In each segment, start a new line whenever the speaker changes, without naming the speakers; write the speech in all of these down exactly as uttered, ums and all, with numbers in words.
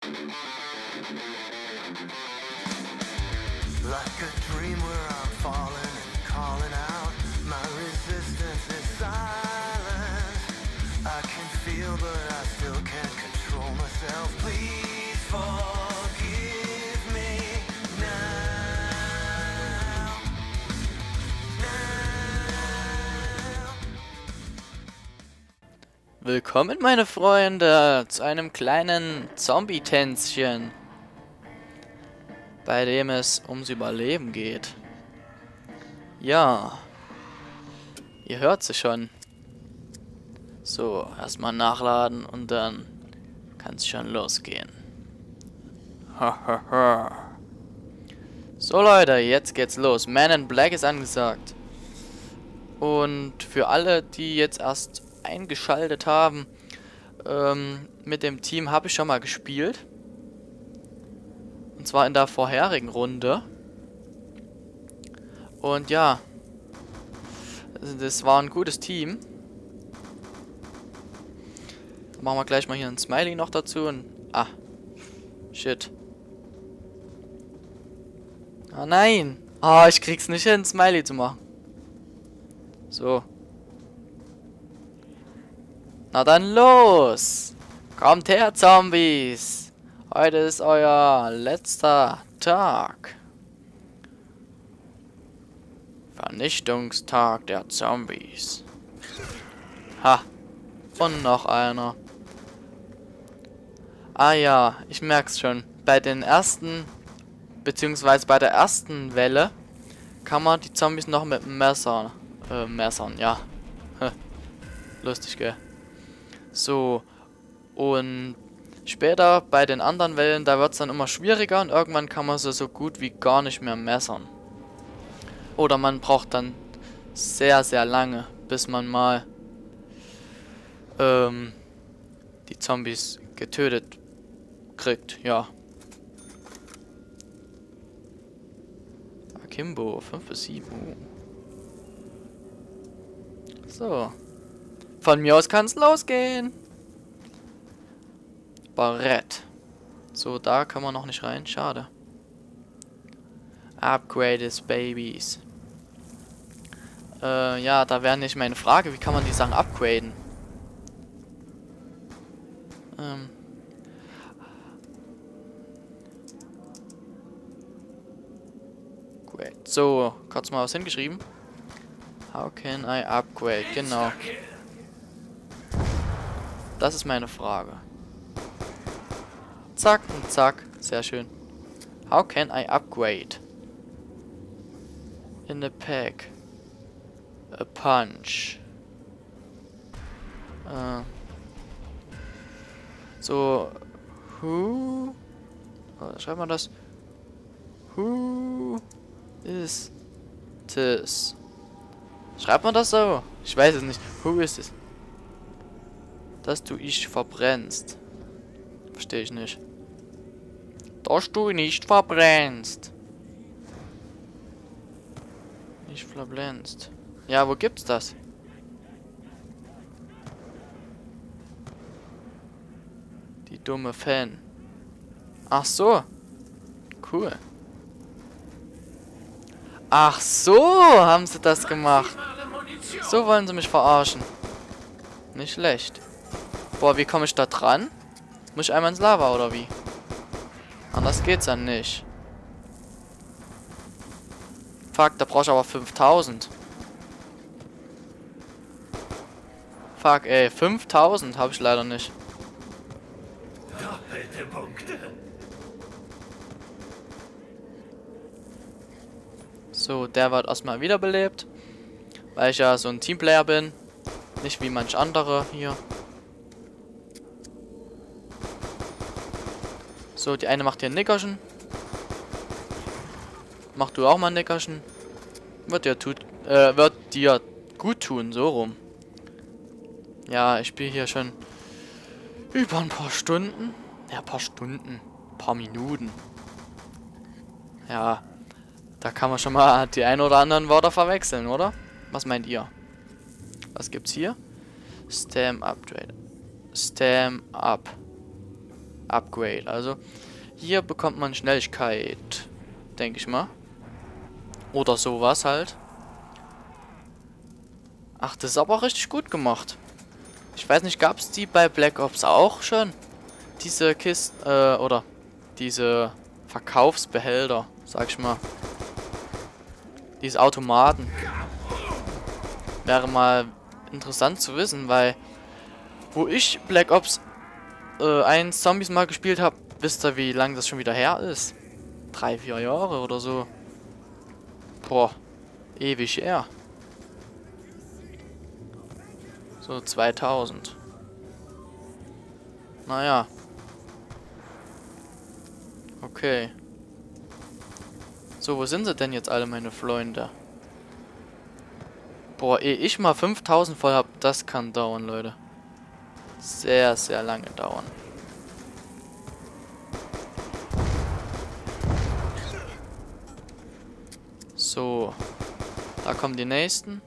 Like a dream where I'm falling and calling out. My resistance is silent. I can feel but I still can't control myself. Please forgive me now. Now.
Willkommen, meine Freunde, zu einem kleinen Zombie-Tänzchen, bei dem es ums Überleben geht. Ja, ihr hört sie schon. So, erstmal nachladen und dann kann es schon losgehen. Hahaha. So Leute, jetzt geht's los. Man in Black ist angesagt. Und für alle, die jetzt erst eingeschaltet haben, ähm, mit dem Team habe ich schon mal gespielt. Und zwar in der vorherigen Runde. Und ja, das war ein gutes Team. Dann machen wir gleich mal hier ein Smiley noch dazu und... Ah, shit. Ah nein! Ah, ich krieg's nicht hin, ein Smiley zu machen. So. Na dann los! Kommt her, Zombies! Heute ist euer letzter Tag. Vernichtungstag der Zombies. Ha! Und noch einer. Ah ja, ich merk's schon. Bei den ersten, beziehungsweise bei der ersten Welle, kann man die Zombies noch mit dem Messer, äh, messern, ja. Lustig, gell? So, und später bei den anderen Wellen, da wird es dann immer schwieriger und irgendwann kann man sie so gut wie gar nicht mehr messern. Oder man braucht dann sehr, sehr lange, bis man mal ähm, die Zombies getötet kriegt, ja. Akimbo, fünf bis sieben. So. Von mir aus kann es losgehen. Barett. So, da kann man noch nicht rein. Schade. Upgrade des Babies. Äh, ja, da wäre nicht meine Frage. Wie kann man die Sachen upgraden? Ähm. Great. So, kurz mal was hingeschrieben. How can I upgrade? Genau. Das ist meine Frage. Zack und zack. Sehr schön. How can I upgrade? In the pack. A punch. Äh. So. Who? Oh, schreibt man das? Who is this? Schreibt man das so? Ich weiß es nicht. Who is this? Dass du ich verbrennst. Verstehe ich nicht. Dass du nicht verbrennst. Nicht verbrennst. Ja, wo gibt's das? Die dumme Fan. Ach so. Cool. Ach so, haben sie das gemacht. So wollen sie mich verarschen. Nicht schlecht. Boah, wie komme ich da dran? Muss ich einmal ins Lava oder wie? Anders geht's dann nicht. Fuck, da brauche ich aber fünftausend. Fuck, ey, fünftausend habe ich leider nicht.
Doppelte Punkte.
So, der wird erstmal wiederbelebt. Weil ich ja so ein Teamplayer bin. Nicht wie manch andere hier. So, die eine macht hier ein Nickerchen. Mach du auch mal ein Nickerchen. Wird dir tut, äh, wird dir gut tun, so rum. Ja, ich spiele hier schon über ein paar Stunden. Ja, ein paar Stunden. Ein paar Minuten. Ja, da kann man schon mal die ein oder anderen Wörter verwechseln, oder? Was meint ihr? Was gibt's hier? Stam Upgrade. Stam Up. Upgrade. Also hier bekommt man Schnelligkeit, denke ich mal. Oder sowas halt. Ach, das ist aber richtig gut gemacht. Ich weiß nicht, gab es die bei Black Ops auch schon? Diese Kisten, äh, oder diese Verkaufsbehälter, sag ich mal. Diese Automaten. Wäre mal interessant zu wissen, weil wo ich Black Ops äh, eins Zombies mal gespielt habe, wisst ihr, wie lange das schon wieder her ist? Drei, vier Jahre oder so. Boah, ewig her. So, zweitausend. Naja. Okay. So, wo sind sie denn jetzt alle, meine Freunde? Boah, ehe ich mal fünftausend voll hab, das kann dauern, Leute. Sehr, sehr lange dauern. So. Da kommen die nächsten.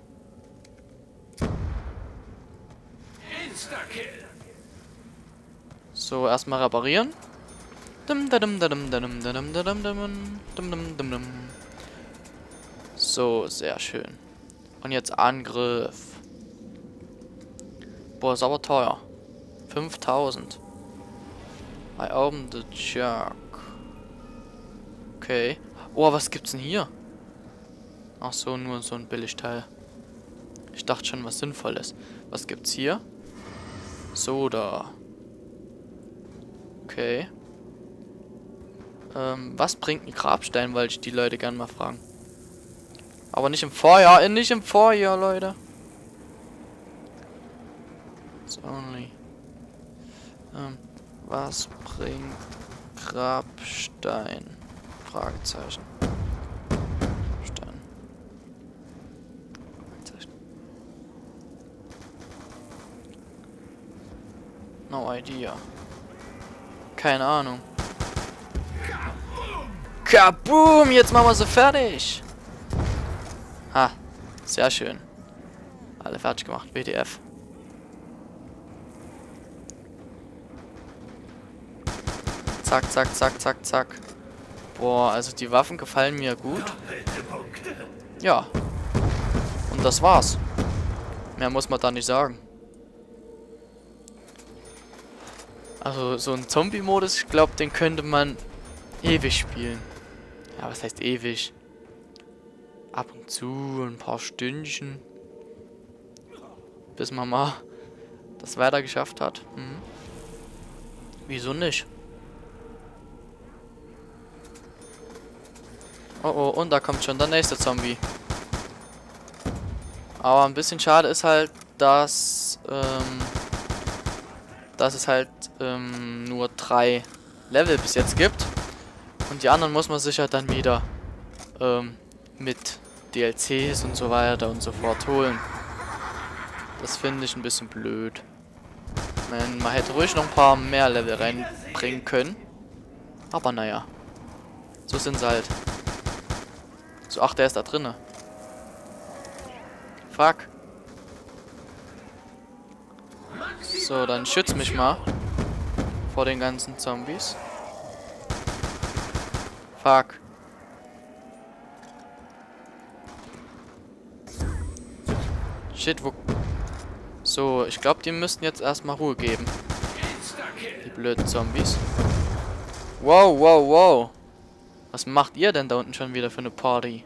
So, erstmal reparieren. So, sehr schön. Und jetzt Angriff. Boah, ist aber teuer. fünftausend. I open the jug. Okay. Oh, was gibt's denn hier? Ach so, nur so ein Billigteil. Ich dachte schon, was Sinnvolles. Was gibt's hier? Soda. Okay. Ähm, was bringt ein Grabstein, wollte ich die Leute gerne mal fragen. Aber nicht im Vorjahr, äh, nicht im Vorjahr, Leute. It's only. Ähm, was bringt Grabstein? Fragezeichen. Stein. Fragezeichen. No idea. Keine Ahnung. Kaboom! Jetzt machen wir sie fertig! Ha, sehr schön. Alle fertig gemacht, W T F. Zack, zack, zack, zack, zack. Boah, also die Waffen gefallen mir gut. Ja. Und das war's. Mehr muss man da nicht sagen. Also so ein Zombie-Modus, ich glaube, den könnte man ewig spielen. Ja, was heißt ewig? Ab und zu ein paar Stündchen. Bis man mal das weiter geschafft hat. Hm. Wieso nicht? Oh oh, und da kommt schon der nächste Zombie. Aber ein bisschen schade ist halt, dass, ähm, dass es halt ähm, nur drei Level bis jetzt gibt. Und die anderen muss man sich halt dann wieder ähm, mit D L Cs und so weiter und so fort holen. Das finde ich ein bisschen blöd. Man, man hätte ruhig noch ein paar mehr Level reinbringen können. Aber naja. So sind sie halt. So, ach, der ist da drinne. Fuck. So, dann schütz mich mal vor den ganzen Zombies. Fuck. Shit, wo... So, ich glaube, die müssten jetzt erstmal Ruhe geben. Die blöden Zombies. Wow, wow, wow. Was macht ihr denn da unten schon wieder für eine Party?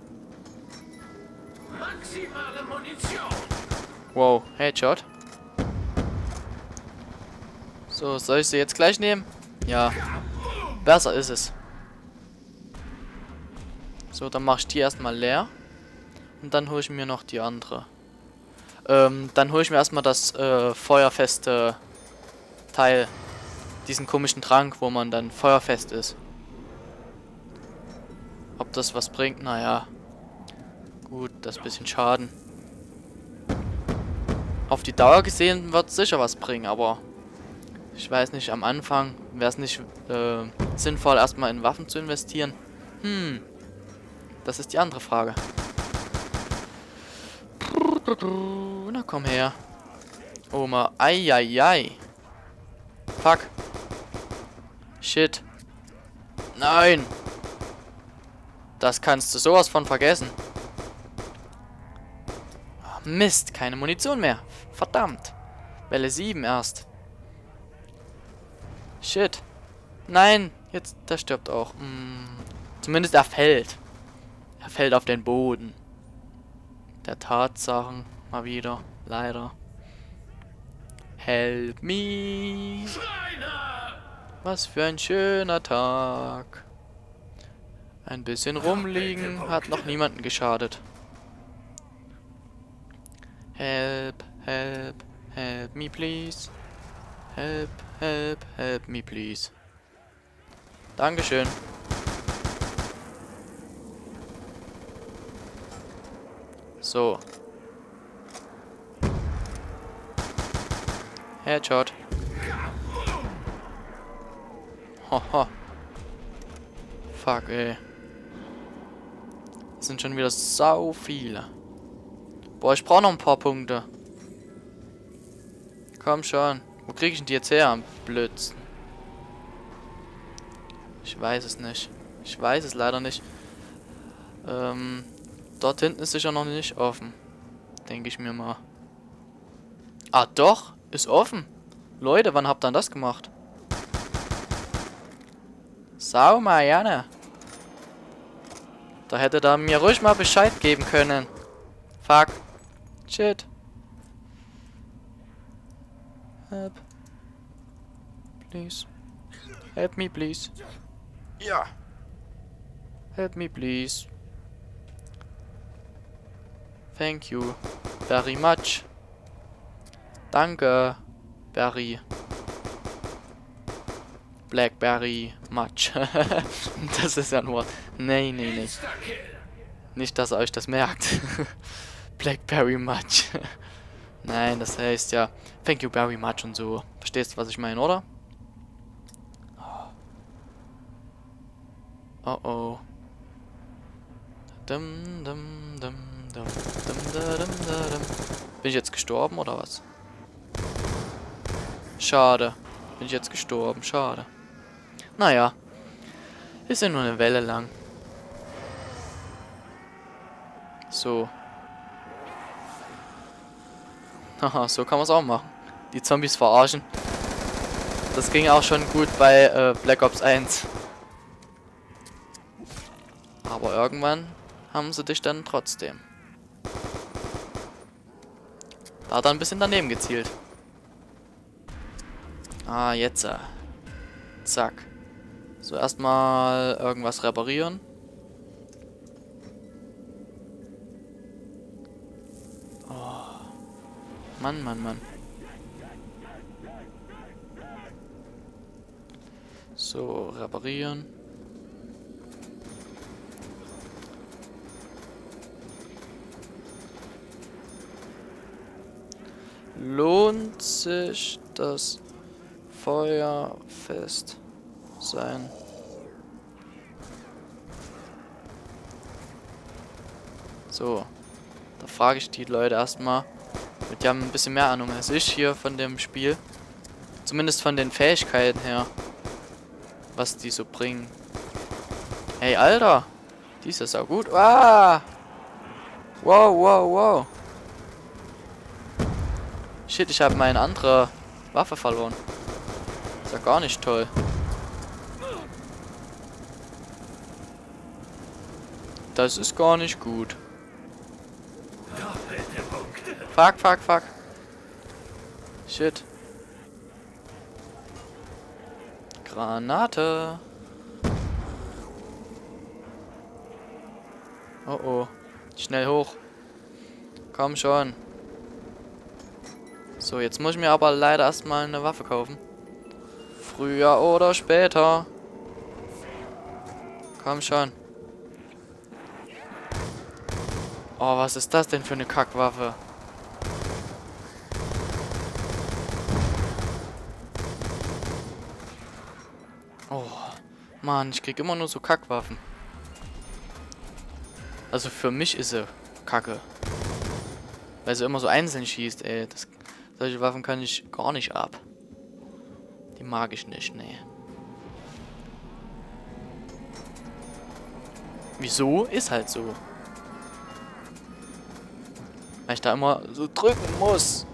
Wow, Headshot. So, soll ich sie jetzt gleich nehmen? Ja. Besser ist es. So, dann mache ich die erstmal leer. Und dann hole ich mir noch die andere. Ähm, dann hole ich mir erstmal das äh, feuerfeste Teil. Diesen komischen Trank, wo man dann feuerfest ist. Ob das was bringt? Naja. Gut, das ist ein bisschen Schaden. Auf die Dauer gesehen wird es sicher was bringen, aber ich weiß nicht, am Anfang wäre es nicht äh, sinnvoll, erstmal in Waffen zu investieren. Hm. Das ist die andere Frage. Na komm her. Oma. Eieiei. Fuck. Shit. Nein. Das kannst du sowas von vergessen. Oh, Mist, keine Munition mehr. Verdammt. Welle sieben erst. Shit. Nein, jetzt, der stirbt auch. Hm. Zumindest er fällt. Er fällt auf den Boden. Der Tatsachen mal wieder. Leider. Help me. Was für ein schöner Tag. Ein bisschen rumliegen hat noch niemanden geschadet. Help, help, help me please. Help, help, help me please. Dankeschön. So. Headshot. Haha. Fuck, ey. Das sind schon wieder sau viele. Boah, ich brauche noch ein paar Punkte. Komm schon. Wo kriege ich denn die jetzt her? Blödsinn. Ich weiß es nicht. Ich weiß es leider nicht. Ähm, dort hinten ist sicher noch nicht offen. Denke ich mir mal. Ah, doch. Ist offen. Leute, wann habt ihr denn das gemacht? Sau Marianne. Da hätte da mir ruhig mal Bescheid geben können. Fuck. Shit. Help. Please. Help me, please. Ja. Help me, please. Thank you. Very much. Danke. Berry. Blackberry much. Das ist ja ein Wort. Nee, nee, nee. Nicht, dass ihr euch das merkt. Blackberry much. Nein, das heißt ja thank you very much und so. Verstehst du, was ich meine, oder? Oh oh. Dum, dum, dum, dum, dum, dum, dum, dum. Bin ich jetzt gestorben oder was? Schade. Bin ich jetzt gestorben. Schade. Naja. Ist ja nur eine Welle lang. So. Haha, so kann man es auch machen. Die Zombies verarschen. Das ging auch schon gut bei äh, Black Ops eins. Aber irgendwann haben sie dich dann trotzdem. Da hat er ein bisschen daneben gezielt. Ah, jetzt. Äh. Zack. So, erstmal irgendwas reparieren. Oh. Mann, Mann, Mann. So, reparieren. Lohnt sich das Feuerfest sein? So, da frage ich die Leute erstmal. Die haben ein bisschen mehr Ahnung als ich hier von dem Spiel. Zumindest von den Fähigkeiten her. Was die so bringen. Hey, Alter! Die ist ja sau gut. Ah! Wow, wow, wow. Shit, ich habe meine andere Waffe verloren. Ist ja gar nicht toll. Das ist gar nicht gut. Fuck, fuck, fuck. Shit. Granate. Oh oh. Schnell hoch. Komm schon. So, jetzt muss ich mir aber leider erstmal eine Waffe kaufen. Früher oder später. Komm schon. Oh, was ist das denn für eine Kackwaffe? Oh, Mann, ich krieg immer nur so Kackwaffen. Also für mich ist sie Kacke. Weil sie immer so einzeln schießt, ey. Das, solche Waffen kann ich gar nicht ab. Die mag ich nicht, nee. Wieso? Ist halt so. Weil ich da immer so drücken muss.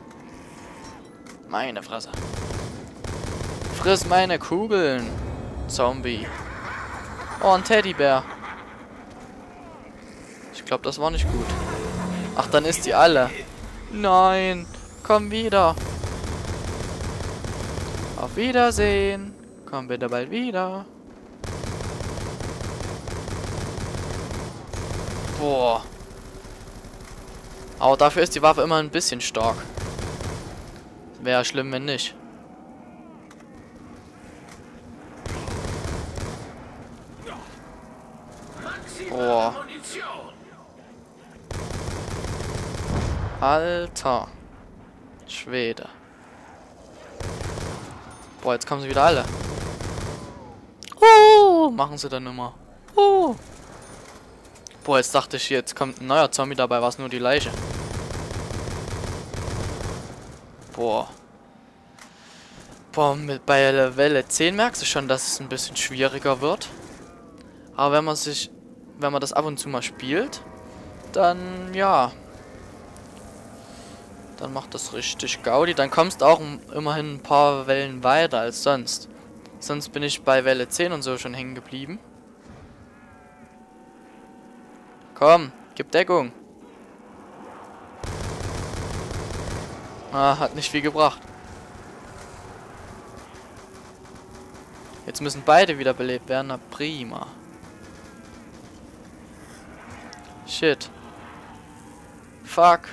Meine Fresse. Friss meine Kugeln, Zombie. Oh, ein Teddybär. Ich glaube, das war nicht gut. Ach, dann ist die alle. Nein, komm wieder. Auf Wiedersehen. Komm bitte bald wieder. Boah. Aber dafür ist die Waffe immer ein bisschen stark. Wäre schlimm, wenn nicht. Boah. Alter. Schwede. Boah, jetzt kommen sie wieder alle. Uh, machen sie dann immer. Uh. Boah, jetzt dachte ich, jetzt kommt ein neuer Zombie, dabei war es nur die Leiche. Boah. Boah, mit bei Welle zehn merkst du schon, dass es ein bisschen schwieriger wird. Aber wenn man sich, wenn man das ab und zu mal spielt, dann, ja. Dann macht das richtig Gaudi. Dann kommst du auch immerhin ein paar Wellen weiter als sonst. Sonst bin ich bei Welle zehn und so schon hängen geblieben. Komm, gib Deckung. Ah, hat nicht viel gebracht. Jetzt müssen beide wieder belebt werden. Na prima. Shit. Fuck.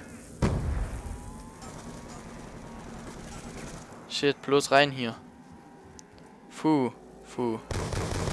Shit, bloß rein hier. Puh, puh.